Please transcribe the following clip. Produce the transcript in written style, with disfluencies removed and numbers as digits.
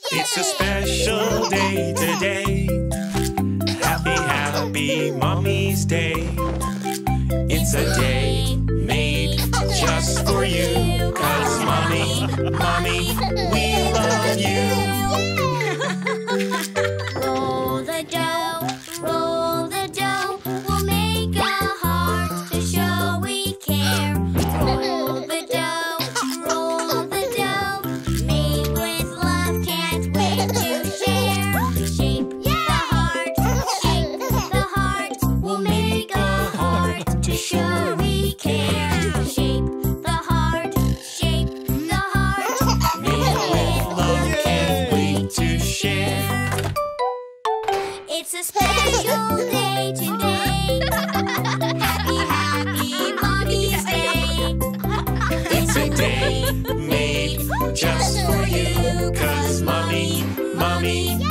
It's a special day today. Happy, happy Mommy's Day. It's a day made just for you. 'Cause Mommy, Mommy, we love you. Roll the dough, roll the dough. We'll make a heart to show we care. Roll the dough, made with love. Can't wait to share. Shape the heart, we'll make a heart to show we care. Shape the heart, Made with love, can't wait to share. It's a special day today. Happy, happy Mommy's Day. It's a day made just for you. 'Cause Mommy, Mommy,